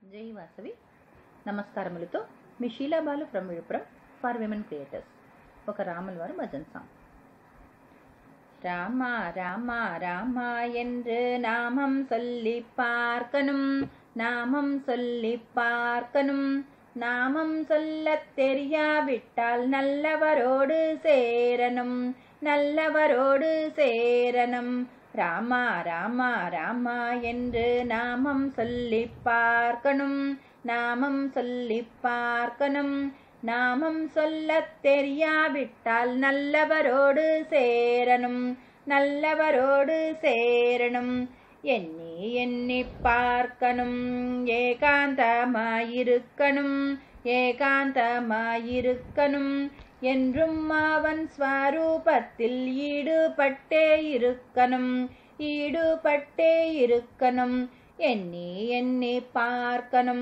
Jai Vasavi. Namaskaramuలతో me SheelaBalu from Villupuram for women creators. ఒక రాముల వారి భజన్ సాంగ్. ராமா ராமா ராமா என்று நாமம் சொல்லி பார்க்கணும், நாமம் சொல்லி பார்க்கணும். நாமம் சொல்லத் தெரியாவிட்டால் நல்லவரோடு சேரணும், நல்லவரோடு சேரணும். ராமா ராமா ராமா என்று நாமம் சொல்லி பார்க்கணும், நாமம் சொல்லி பார்க்கணும். நாமம் சொல்லத் தெரியாவிட்டால் நல்லவரோடு சேரணும், நல்லவரோடு சேரணும். எண்ணி எண்ணி பார்க்கணும், ஏகாந்தமாயிருக்கணும், ஏகாந்தமாயிருக்கணும். என்றும் அவன் ஸ்வரூபத்தில் ஈடுபட்டே இருக்கணும், ஈடுபட்டே இருக்கணும். எண்ணி எண்ணி பார்க்கணும்,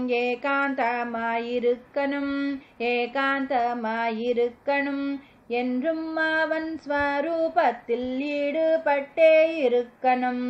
ஏகாந்தமாயிருக்கணும், ஏகாந்தமாயிருக்கணும். என்றும் அவன் ஸ்வரூபத்தில் ஈடுபட்டே இருக்கணும்,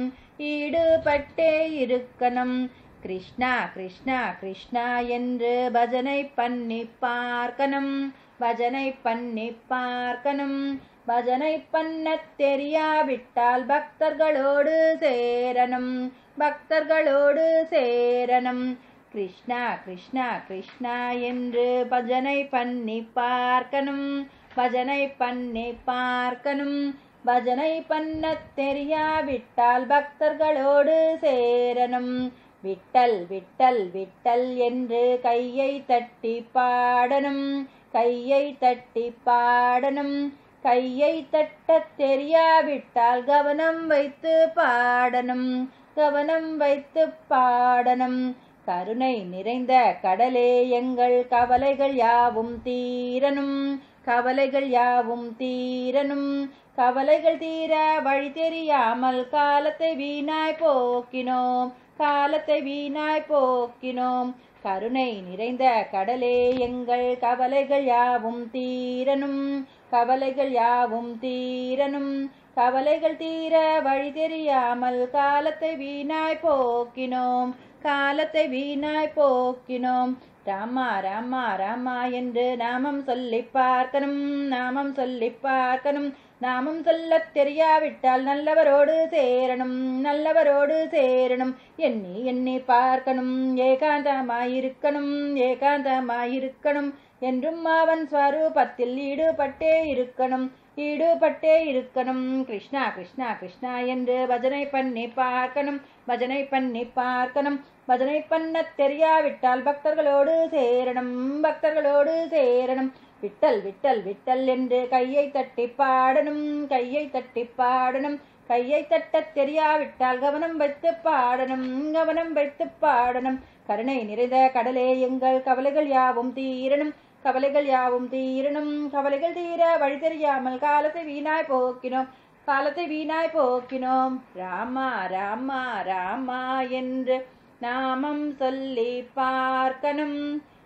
ஈடுபட்டே இருக்கணும். கிருஷ்ணா கிருஷ்ணா கிருஷ்ணா என்று பஜனை பண்ணி பார்க்கணும், பஜனை பண்ணி பார்க்கணும். பஜனை பண்ணத் தெரியாவிட்டால் பக்தர்களோடு சேரணும், பக்தர்களோடு சேரணும். கிருஷ்ணா கிருஷ்ணா கிருஷ்ணா என்று பஜனை பண்ணி பார்க்கணும், பஜனை பண்ணி பார்க்கணும். பஜனை பண்ணத் தெரியாவிட்டால் பக்தர்களோடு சேரணும். விட்டல் விட்டல் விட்டல் என்று கையை தட்டி பாடணும், கையை தட்டி பாடணும். கையை தட்டத் தெரியாவிட்டால் கவனம் வைத்து பாடணும், கவனம் வைத்து பாடணும். கருணை நிறைந்த கடலே எங்கள் கவலைகள் யாவும் தீரணும், கவலைகள் யாவும் தீரணும். கவலைகள் தீர வழி தெரியாமல் காலத்தை வீணாய் போக்கினோம், காலத்தை வீணாய் போக்கினோம். கருணை நிறைந்த கடலே எங்கள் கவலைகள் யாவும் தீரணும், கவலைகள் யாவும் தீரணும். கவலைகள் தீர வழி தெரியாமல் காலத்தை வீணாய் போக்கினோம், காலத்தை வீணாய் போக்கினோம். ராமா ராமா ராமா என்று நாமம் சொல்லி பார்க்கணும், நாமம் சொல்லி பார்க்கணும். நாமம் சொல்லத் தெரியாவிட்டால் நல்லவரோடு சேரணும், நல்லவரோடு சேரணும். எண்ணி எண்ணி பார்க்கணும், ஏகாந்தமாயிருக்கணும், ஏகாந்தமாயிருக்கணும். என்றும் அவன் ஸ்வரூபத்தில் ஈடுபட்டே இருக்கணும், ஈடுபட்டே இருக்கணும். கிருஷ்ணா கிருஷ்ணா கிருஷ்ணா என்று பஜனை பண்ணி பார்க்கணும், பஜனை பண்ணி பார்க்கணும். பஜனை பண்ணத் தெரியாவிட்டால் பக்தர்களோடு சேரணும், பக்தர்களோடு சேரணும். விட்டல் விட்டல் விட்டல் என்று கையை தட்டி பாடணும், கையை தட்டி பாடணும். கையை தட்டத் தெரியாவிட்டால் கவனம் வைத்து பாடணும், கவனம் வைத்து பாடணும். கருணை நிறைந்த கடலே எங்கள் கவலைகள் யாவும் தீரணும், கவலைகள் யாவும் தீரணும். கவலைகள் தீர வழி தெரியாமல் காலத்தை வீணாய் போக்கினோம், காலத்தை வீணாய் போக்கினோம். ராமா ராமா ராமா என்று நாமம் சொல்லி பார்க்கணும்,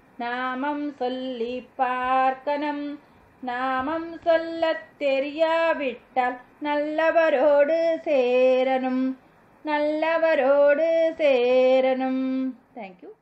நாமம் சொல்லி பார்க்கணும். நாமம் சொல்லத் தெரியாவிட்டால் நல்லவரோடு சேரணும், நல்லவரோடு சேரணும். தேங்க்யூ.